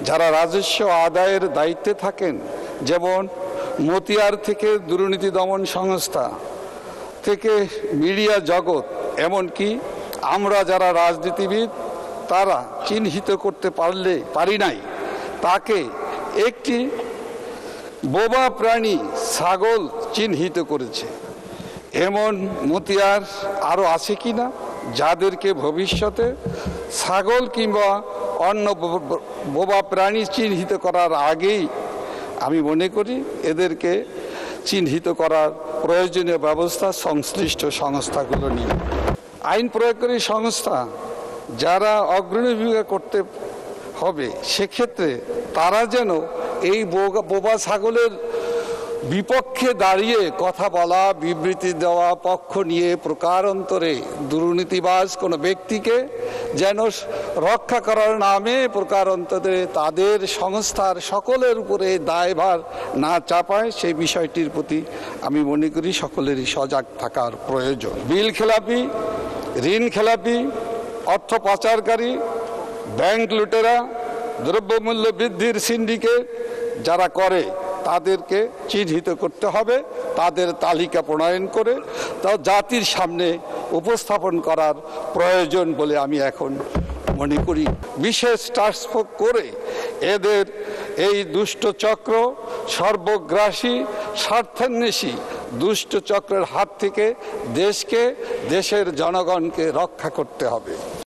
যারা রাজস্ব আদায়ের দায়িত্বে থাকেন, যেমন মতিয়ার থেকে দুর্নীতি দমন সংস্থা থেকে মিডিয়া জগৎ, এমনকি আমরা যারা রাজনীতিবিদ তারা চিহ্নিত করতে পারি নাই, তাকে একটি বোবা প্রাণী ছাগল চিহ্নিত করেছে। এমন মতিয়ার আরও আছে কি না, যাদেরকে ভবিষ্যতে ছাগল কিংবা অন্য বোবা প্রাণী চিহ্নিত করার আগেই আমি মনে করি এদেরকে চিহ্নিত করার প্রয়োজনীয় ব্যবস্থা সংশ্লিষ্ট সংস্থাগুলো নিয়ে। আইন প্রয়োগকারী সংস্থা যারা অগ্রণী ভূমিকা করতে হবে, সেক্ষেত্রে তারা যেন এই বোবা ছাগলের বিপক্ষে দাঁড়িয়ে কথা বলা, বিবৃতি দেওয়া, পক্ষ নিয়ে প্রকারান্তরে দুর্নীতিবাজ কোনো ব্যক্তিকে যেন রক্ষা করার নামে প্রকারান্তরে তাদের সংস্থার সকলের উপরে দায়ভার না চাপায়, সেই বিষয়টির প্রতি আমি মনে করি সকলেরই সজাগ থাকার প্রয়োজন। বিল খেলাপি, ঋণ খেলাপি, অর্থ পাচারকারী, ব্যাংক লুটেরা, দ্রব্যমূল্য বৃদ্ধির সিন্ডিকেট যারা করে তাদেরকে চিহ্নিত করতে হবে, তাদের তালিকা প্রণয়ন করে তা জাতির সামনে উপস্থাপন করার প্রয়োজন বলে আমি এখন মনে করি। বিশেষ টাস্ক ফোর্স করে এদের এই দুষ্ট চক্র, সর্বগ্রাসী, স্বার্থান্বেষী দুষ্ট চক্রের হাত থেকে দেশকে, দেশের জনগণকে রক্ষা করতে হবে।